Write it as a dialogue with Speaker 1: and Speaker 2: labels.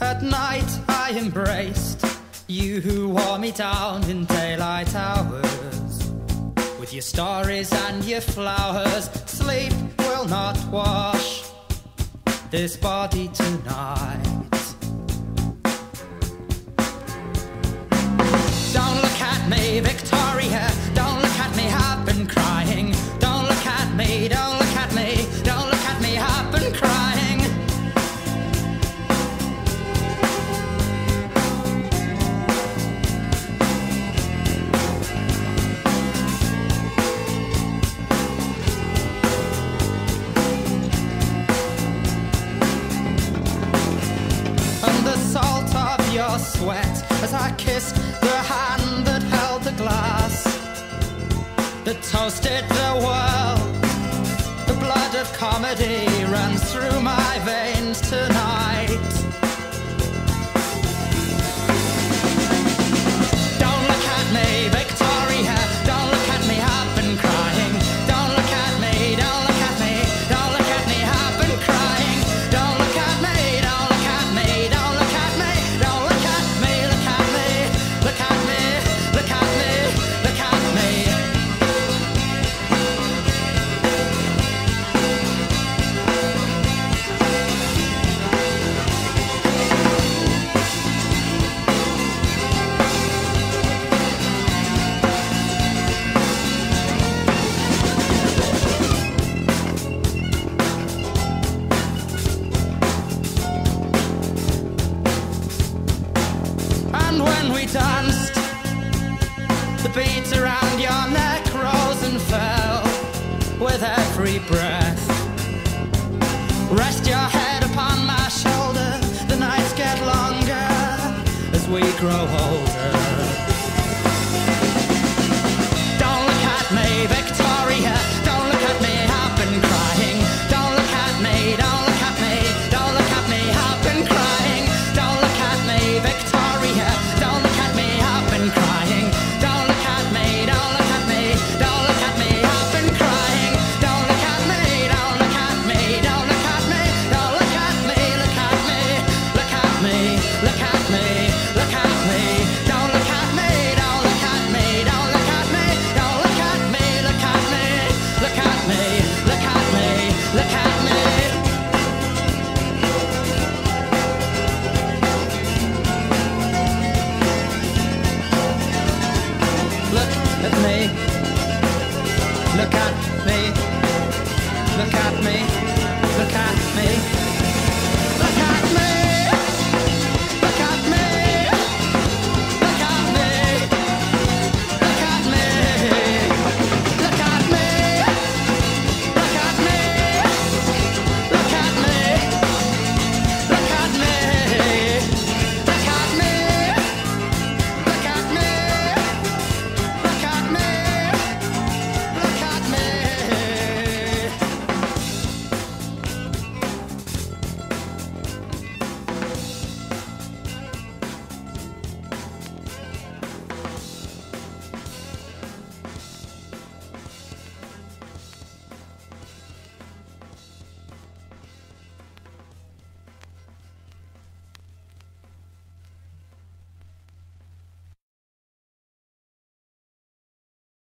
Speaker 1: At night I embraced you who wore me down in daylight hours. With your stories and your flowers, sleep will not wash this body tonight. Don't look at me, Victoria, don't look at me, I've been crying. Don't look at me, don't look at me, don't look at me, I've been crying. Sweat as I kissed the hand that held the glass that toasted the world. The blood of comedy runs through my veins tonight. Don't look at me, Victoria, don't look at me, I've been crying. Don't look at me, don't look at me, don't look at me, I've been crying. Don't look at me, don't look at me, don't look at me, don't look at me, look at me, look at me, look at me, look at me. And when we danced, the beads around your neck rose and fell with every breath. Rest your head upon my shoulder, the nights get longer as we grow older. Don't look at me, Victoria, don't look at me, I've been crying. Don't look at me, don't look at me, don't look at me, I've been crying. Don't look at me, Victoria, don't look at me, I've been crying. Don't look at me, don't look at me, don't look at me, I've been crying. Don't look at me, don't look at me, don't look at me, don't look at me, look at me, look at me, look at me, look at me. Don't look at me, don't look at me, don't look at me, don't look at me, look at me, look at me, look at me, look at me. Look at me, look at me, look at me, look at me.